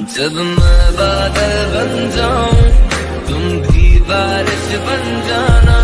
जब मैं बादल बन जाऊं तुम भी बारिश बन जाना।